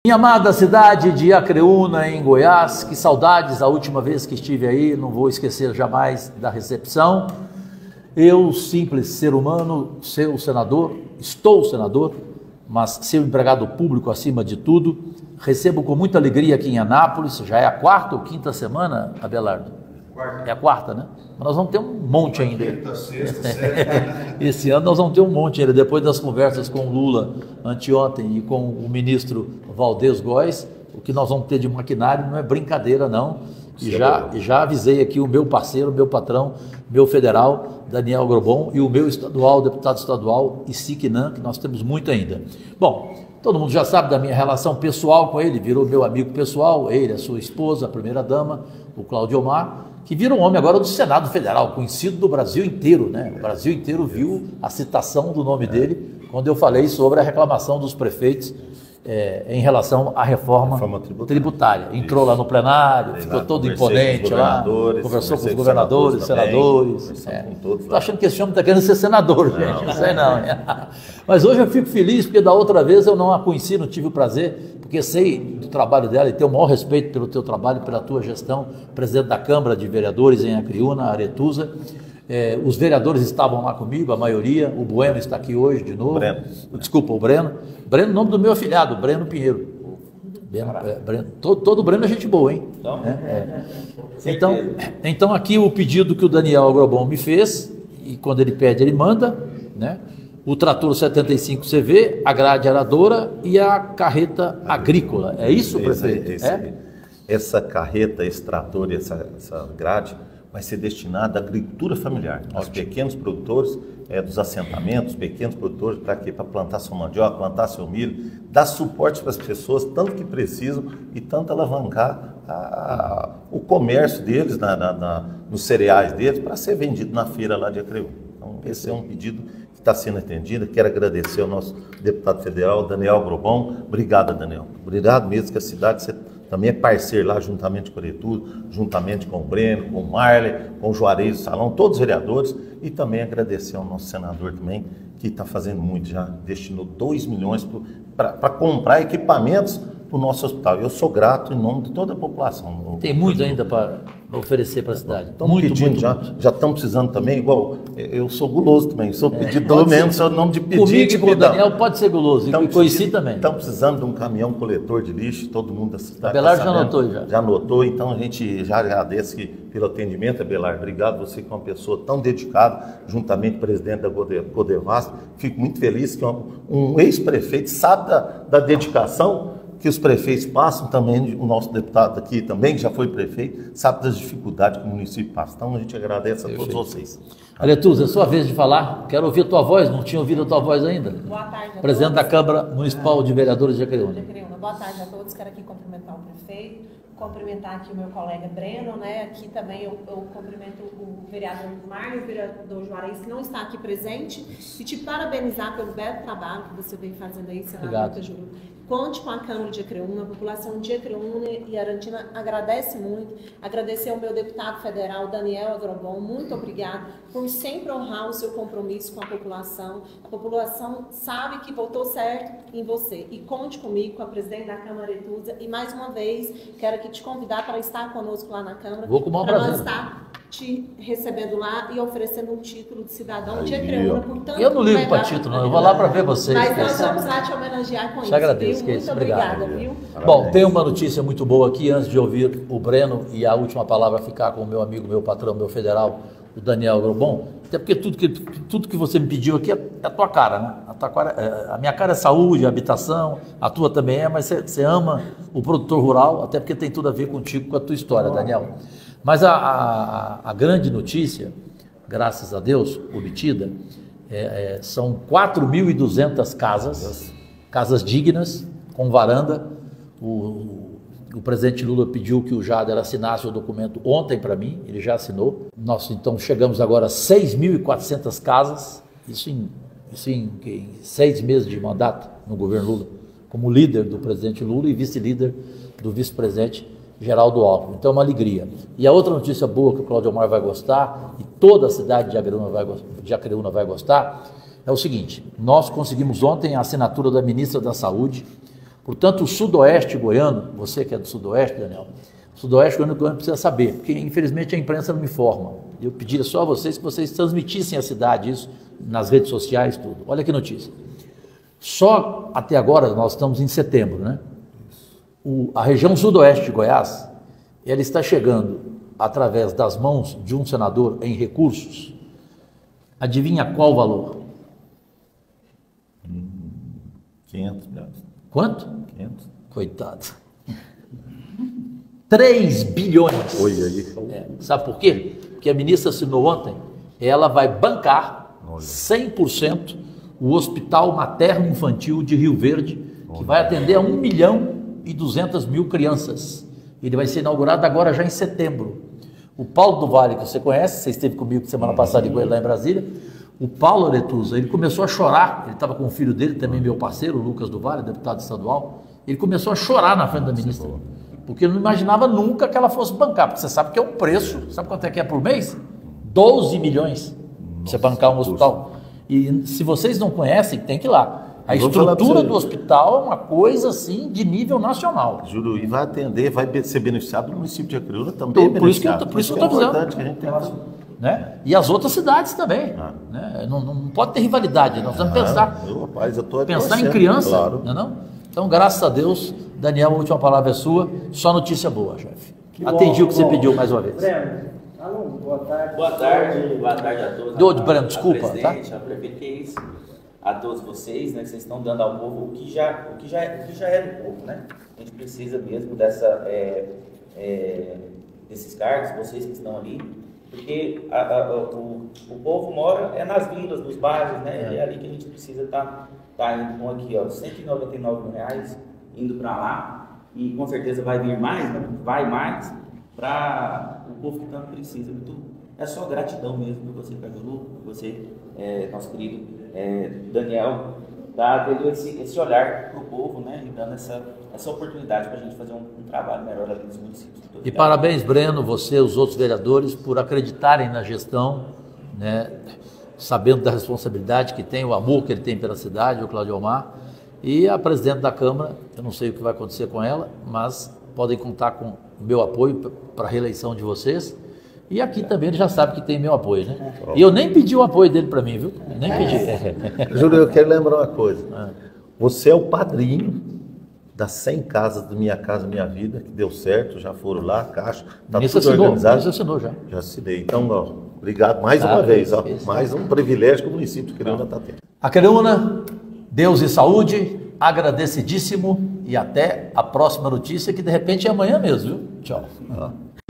Minha amada cidade de Acreúna, em Goiás, que saudades, a última vez que estive aí, não vou esquecer jamais da recepção. Eu, simples ser humano, seu senador, estou senador, mas seu empregado público acima de tudo, recebo com muita alegria aqui em Anápolis. Já é a quarta ou quinta semana, Abelardo? Quarta. É a quarta, né? Mas nós vamos ter um monte ainda. Quinta, sexta, sétima. Esse ano nós vamos ter um monte ainda, depois das conversas com o Lula anteontem e com o ministro Valdez Góes. O que nós vamos ter de maquinário não é brincadeira, não. E já avisei aqui o meu parceiro, meu patrão, meu federal, Daniel Grobon, e o meu estadual, deputado estadual, Isiquinan, que nós temos muito ainda. Bom, todo mundo já sabe da minha relação pessoal com ele, virou meu amigo pessoal, ele, a sua esposa, a primeira-dama, o Cláudio Omar, que vira um homem agora do Senado Federal, conhecido do Brasil inteiro, né? O Brasil inteiro viu a citação do nome dele quando eu falei sobre a reclamação dos prefeitos em relação à reforma tributária. Entrou lá no plenário, ficou todo imponente lá, conversou com os governadores, senadores. Estou achando que esse homem está querendo ser senador, gente, não sei não. Mas hoje eu fico feliz porque da outra vez eu não a conheci, não tive o prazer, porque sei do trabalho dela e tenho o maior respeito pelo teu trabalho, pela tua gestão, presidente da Câmara de Vereadores em Acreúna, Aretusa. Os vereadores estavam lá comigo, a maioria. O Bueno está aqui hoje de novo. Desculpa, o Breno. Breno, nome do meu afilhado, Breno Pinheiro. Todo Breno é gente boa, hein? Então aqui o pedido que o Daniel Agrobon me fez, e quando ele pede, ele manda, né? O trator 75 CV, a grade aradora e a carreta agrícola. É isso, prefeito? Essa carreta, esse trator e essa grade vai ser destinada à agricultura familiar, aos pequenos produtores dos assentamentos, pequenos produtores, para quê? Para plantar sua mandioca, plantar seu milho, dar suporte para as pessoas, tanto que precisam, e tanto alavancar o comércio deles, nos cereais deles, para ser vendido na feira lá de Acreúna. Então, esse é um pedido que está sendo atendido. Quero agradecer ao nosso deputado federal, Daniel Grobon. Obrigado, Daniel. Obrigado mesmo, que a cidade... também é parceiro lá, juntamente com o Aretusa, juntamente com o Breno, com o Marley, com o Juarez do Salão, todos os vereadores, e também agradecer ao nosso senador também, que está fazendo muito, já destinou 2 milhões para comprar equipamentos para o nosso hospital. Eu sou grato em nome de toda a população. Tem muito ainda para oferecer para a cidade. Estamos pedindo, já estamos precisando também, igual, eu sou guloso também, sou pedido, pelo menos, o nome de pedir. Comigo e com o Daniel pode ser guloso, e conheci também. Estamos precisando de um caminhão coletor de lixo, todo mundo da cidade. Abelardo já anotou já. Já anotou, então a gente já agradece pelo atendimento, Abelardo. Obrigado, você que é uma pessoa tão dedicada, juntamente com o presidente da Codevasf. Fico muito feliz que um ex-prefeito sabe da dedicação que os prefeitos passam, também o nosso deputado aqui também, que já foi prefeito, sabe das dificuldades que o município passa. Então a gente agradece a todos vocês. Aretusa, é sua vez de falar. Quero ouvir a tua voz, não tinha ouvido a tua voz ainda. Boa tarde a Presidente todos. da Câmara Municipal de Vereadores de Acreúna. Boa tarde a todos, quero aqui cumprimentar o prefeito, cumprimentar aqui o meu colega Breno, né? Aqui também eu cumprimento o vereador Mário, o vereador Juarez, que não está aqui presente, e te parabenizar pelo belo trabalho que você vem fazendo aí, senador Cajuru. Conte com a Câmara de Acreúna, a população de Acreúna e Arantina agradece muito. Agradecer ao meu deputado federal, Daniel Agrobon, muito obrigado por sempre honrar o seu compromisso com a população. A população sabe que votou certo em você. E conte comigo, com a presidente da Câmara Aretusa. E mais uma vez, quero aqui te convidar para estar conosco lá na Câmara. Vou com o maior prazer. Para nós estar te recebendo lá e oferecendo um título de cidadão de Acreúna. Portanto, eu não ligo para título, não. Eu vou lá para ver vocês. Mas nós vamos lá te homenagear com isso. Agradeço, viu? Muito obrigada, viu? Bom, tem uma notícia muito boa aqui, antes de ouvir o Breno, e a última palavra ficar com o meu amigo, meu patrão, meu federal, o Daniel Grobon, até porque tudo que você me pediu aqui é a tua cara, né? A minha cara é saúde, habitação, a tua também é, mas você ama o produtor rural, até porque tem tudo a ver contigo, com a tua história, Daniel. Mas a grande notícia, graças a Deus, obtida, são 4.200 casas dignas, com varanda. O presidente Lula pediu que o Jader assinasse o documento ontem para mim, ele já assinou. Nós, então, chegamos agora a 6.400 casas, isso em 6 meses de mandato no governo Lula, como líder do presidente Lula e vice-líder do vice-presidente Geraldo Alckmin. Então é uma alegria. E a outra notícia boa que o Cláudio Omar vai gostar, e toda a cidade de Acreúna vai gostar, é o seguinte: nós conseguimos ontem a assinatura da ministra da Saúde, Portanto, o sudoeste goiano, você que é do sudoeste, Daniel, o sudoeste goiano precisa saber, porque infelizmente a imprensa não me informa. Eu pedia só a vocês que vocês transmitissem à cidade isso, nas redes sociais, tudo. Olha que notícia. Só até agora, nós estamos em setembro, né? A região sudoeste de Goiás, ela está chegando, através das mãos de um senador em recursos, adivinha qual valor? 500 milhões. Quanto? 500. Coitado. 3 bilhões. Oi, aí. Sabe por quê? Porque a ministra assinou ontem, ela vai bancar 100% o Hospital Materno Infantil de Rio Verde, que vai atender a 1.200.000 crianças. Ele vai ser inaugurado agora já em setembro. O Paulo do Vale, que você conhece, você esteve comigo semana passada lá em Brasília, o Paulo Aretusa, ele começou a chorar, ele estava com o filho dele, também meu parceiro, o Lucas do Vale, deputado estadual, ele começou a chorar na frente da ministra, porque ele não imaginava nunca que ela fosse bancar, porque você sabe que é um preço, sabe quanto é que é por mês? 12 milhões para você bancar um hospital. E se vocês não conhecem, tem que ir lá. A estrutura do hospital é uma coisa assim de nível nacional. Juro, e vai atender, vai ser beneficiado no município de Acreúna também. Por isso que eu estou dizendo. Que a gente tem né? E as outras cidades também. Né? Não pode ter rivalidade, nós precisamos pensar em criança. Claro. Não? Então, graças a Deus, Daniel, a última palavra é sua. Só notícia boa, chefe. Atendi o que você pediu mais uma vez. Breno, boa tarde. Boa tarde a todos. Breno, desculpa. Presidente, a prefeito, que é isso? A todos vocês, né, que vocês estão dando ao povo o que já é do povo, né? A gente precisa mesmo desses cargos, vocês que estão ali, porque o povo mora nas vilas, nos bairros, né? É ali que a gente precisa estar indo com aqui, ó, R$199 mil indo para lá, e com certeza vai vir mais, né? Vai mais para o povo que tanto precisa. É só gratidão mesmo por você, Cajuru, por você, nosso querido Daniel, tendo esse olhar para o povo, né, e dando essa oportunidade para a gente fazer um trabalho melhor ali nos municípios. E parabéns, Breno, você e os outros vereadores, por acreditarem na gestão, né, sabendo da responsabilidade que tem, o amor que ele tem pela cidade, o Claudio Omar, e a presidente da Câmara, eu não sei o que vai acontecer com ela, mas podem contar com o meu apoio para a reeleição de vocês. E aqui também ele já sabe que tem meu apoio, né? E eu nem pedi o apoio dele para mim, viu? Nem pedi. Júlio, eu quero lembrar uma coisa. Você é o padrinho das 100 casas do Minha Casa Minha Vida, que deu certo, já foram lá, Caixa, está tudo organizado. Isso assinou já. Já assinei. Então, ó, obrigado mais uma vez. Ó, mais um privilégio que o município de Acreúna está tendo. Acreúna, Deus e saúde, agradecidíssimo e até a próxima notícia, que de repente é amanhã mesmo, viu? Tchau.